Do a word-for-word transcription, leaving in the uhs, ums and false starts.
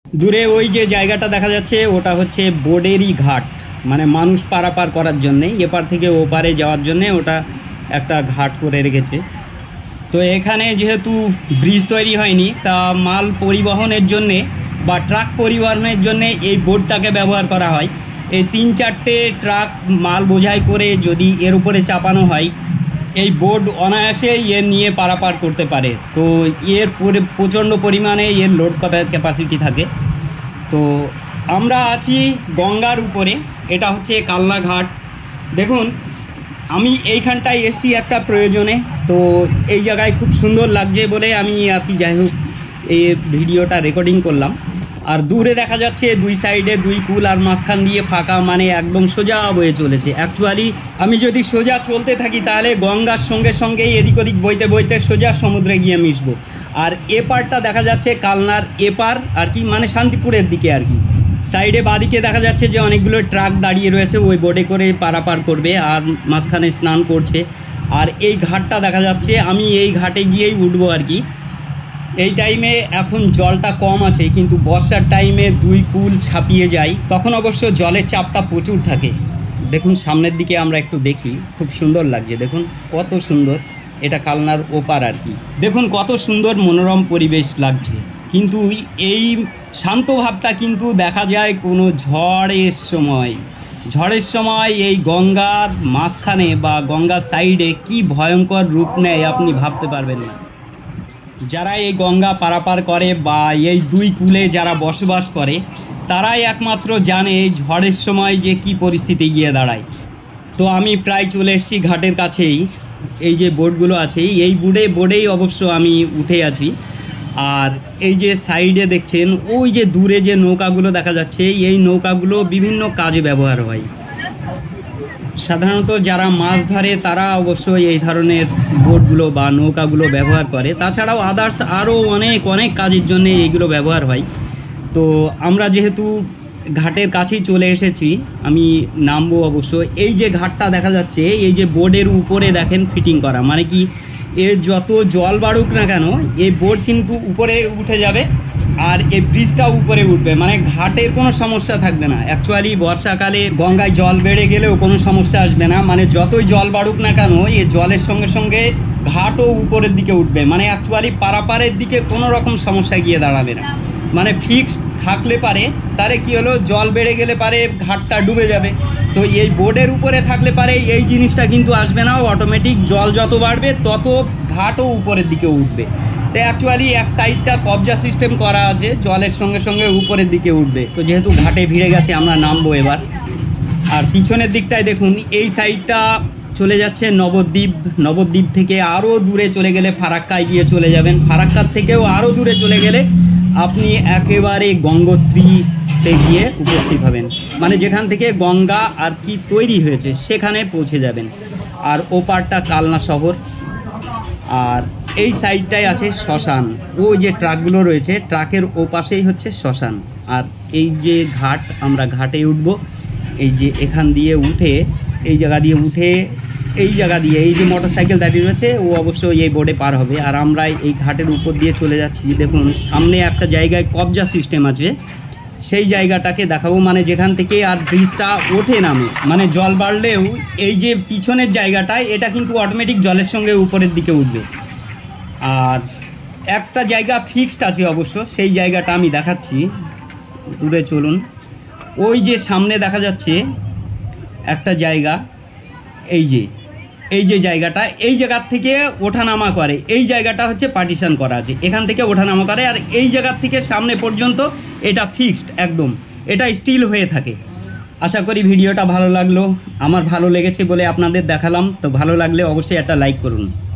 দূরে ওই যে জায়গাটা দেখা যাচ্ছে ওটা হচ্ছে বোর্ডেরই ঘাট, মানে মানুষ পারাপার করার জন্যে, এপার থেকে ওপারে যাওয়ার জন্যে ওটা একটা ঘাট করে রেখেছে। তো এখানে যেহেতু ব্রিজ তৈরি হয়নি, তা মাল পরিবহনের জন্যে বা ট্রাক পরিবহনের জন্যে এই বোর্ডটাকে ব্যবহার করা হয়। এই তিন চারটে ট্রাক মাল বোঝাই করে যদি এর উপরে চাপানো হয়, এই বোর্ড অনায়াসে এর নিয়ে পারাপার করতে পারে। তো এর প্রচণ্ড পরিমাণে এর লোড ক্যাপাসিটি থাকে। তো আমরা আছি গঙ্গার উপরে, এটা হচ্ছে কালনা ঘাট। দেখুন আমি এইখানটায় এসছি একটা প্রয়োজনে, তো এই জায়গায় খুব সুন্দর লাগছে বলে আমি আর কি যাই হোক এই ভিডিওটা রেকর্ডিং করলাম। আর দূরে দেখা যাচ্ছে দুই সাইডে দুই কুল, আর মাঝখান দিয়ে ফাঁকা, মানে একদম সোজা বয়ে চলেছে। অ্যাকচুয়ালি আমি যদি সোজা চলতে থাকি তাহলে গঙ্গার সঙ্গে সঙ্গেই এদিক ওদিক বইতে বইতে সোজা সমুদ্রে গিয়ে মিশবো। আর এপারটা দেখা যাচ্ছে কালনার এপার আর কি, মানে শান্তিপুরের দিকে আর কি। সাইডে বাদিকে দেখা যাচ্ছে যে অনেকগুলো ট্রাক দাঁড়িয়ে রয়েছে, ওই বোটে করে পারাপার করবে আর মাঝখানে স্নান করছে। আর এই ঘাটটা দেখা যাচ্ছে, আমি এই ঘাটে গিয়েই উঠবো আর কি। এই টাইমে এখন জলটা কম আছে, কিন্তু বর্ষার টাইমে দুই কুল ছাপিয়ে যায়, তখন অবশ্য জলের চাপটা প্রচুর থাকে। দেখুন সামনের দিকে আমরা একটু দেখি, খুব সুন্দর লাগছে। দেখুন কত সুন্দর, এটা কালনার ওপার আর কি। দেখুন কত সুন্দর মনোরম পরিবেশ লাগছে, কিন্তু এই শান্ত ভাবটা কিন্তু দেখা যায় কোনো ঝড়ের সময়। ঝড়ের সময় এই গঙ্গার মাঝখানে বা গঙ্গার সাইডে কি ভয়ঙ্কর রূপ নেয় আপনি ভাবতে পারবেন না। যারা এই গঙ্গা পারাপার করে বা এই দুই কূলে যারা বসবাস করে, তারাই একমাত্র জানে এই ঝড়ের সময় যে কি পরিস্থিতি গিয়ে দাঁড়ায়। তো আমি প্রায় চলে এসেছি ঘাটের কাছেই। এই যে বোটগুলো আছে, এই বোর্ডে বোর্ডেই অবশ্য আমি উঠে আছি। আর এই যে সাইডে দেখছেন ওই যে দূরে যে নৌকাগুলো দেখা যাচ্ছে, এই নৌকাগুলো বিভিন্ন কাজে ব্যবহার হয়। সাধারণত যারা মাছ ধরে তারা অবশ্যই এই ধরনের বোটগুলো বা নৌকাগুলো ব্যবহার করে। তাছাড়াও আদার্স আরও অনেক অনেক কাজের জন্য এইগুলো ব্যবহার হয়। তো আমরা যেহেতু ঘাটের কাছেই চলে এসেছি, আমি নামবো অবশ্য। এই যে ঘাটটা দেখা যাচ্ছে, এই যে বোর্ডের উপরে দেখেন ফিটিং করা, মানে কি এর যত জল বাড়ুক না কেন এই বোর্ড কিন্তু উপরে উঠে যাবে আর এই ব্রিজটাও উপরে উঠবে, মানে ঘাটের কোনো সমস্যা থাকবে না। অ্যাকচুয়ালি বর্ষাকালে গঙ্গায় জল বেড়ে গেলেও কোনো সমস্যা আসবে না, মানে যতই জল বাড়ুক না কেন এই জলের সঙ্গে সঙ্গে ঘাটও উপরের দিকে উঠবে, মানে অ্যাকচুয়ালি পারাপারের দিকে কোনো রকম সমস্যা গিয়ে দাঁড়াবে না। মানে ফিক্সড থাকলে পারে, তাহলে কি হলো জল বেড়ে গেলে পারে ঘাটটা ডুবে যাবে। তো এই বোর্ডের উপরে থাকলে পারে এই জিনিসটা কিন্তু আসবে না, অটোমেটিক জল যত বাড়বে তত ঘাটও উপরের দিকে উঠবে। তো অ্যাকচুয়ালি এক সাইডটা কবজা সিস্টেম করা আছে, জলের সঙ্গে সঙ্গে উপরের দিকে উঠবে। তো যেহেতু ঘাটে ভিড়ে গেছে আমরা নামবো এবার। আর পিছনের দিকটায় দেখুন, এই সাইডটা চলে যাচ্ছে নবদ্বীপ। নবদ্বীপ থেকে আরও দূরে চলে গেলে ফারাক্কায় গিয়ে চলে যাবেন। ফারাক্কার থেকেও আরও দূরে চলে গেলে আপনি একেবারে গঙ্গোত্রীতে গিয়ে উপস্থিত হবেন, মানে যেখান থেকে গঙ্গা আর কি তৈরি হয়েছে সেখানে পৌঁছে যাবেন। আর ওপারটা কালনা শহর। আর এই সাইডটাই আছে শ্মশান, ওই যে ট্রাকগুলো রয়েছে ট্রাকের ওপাশেই হচ্ছে শ্মশান। আর এই যে ঘাট, আমরা ঘাটে উঠব। এই যে এখান দিয়ে উঠে, এই জায়গা দিয়ে উঠে, এই জায়গা দিয়ে এই যে মোটর সাইকেল দাঁড়িয়ে রয়েছে ও অবশ্যই এই বোর্ডে পার হবে। আর আমরা এই ঘাটের উপর দিয়ে চলে যাচ্ছি। দেখুন সামনে একটা জায়গায় কবজা সিস্টেম আছে, সেই জায়গাটাকে দেখাবো, মানে যেখান থেকে আর ব্রিজটা ওঠে নামে, মানে জল বাড়লেও এই যে পিছনের জায়গাটায় এটা কিন্তু অটোমেটিক জলের সঙ্গে উপরের দিকে উঠবে। আর একটা জায়গা ফিক্সড আছে অবশ্য, সেই জায়গাটা আমি দেখাচ্ছি, দূরে চলুন। ওই যে সামনে দেখা যাচ্ছে একটা জায়গা, এই যে এই যে জায়গাটা, এই জায়গার থেকে ওঠানামা করে, এই জায়গাটা হচ্ছে পার্টিশন করা আছে, এখান থেকে ওঠানামা করে। আর এই জায়গার থেকে সামনে পর্যন্ত এটা ফিক্সড একদম, এটা স্টিল হয়ে থাকে। আশা করি ভিডিওটা ভালো লাগলো, আমার ভালো লেগেছে বলে আপনাদের দেখালাম। তো ভালো লাগলে অবশ্যই একটা লাইক করুন।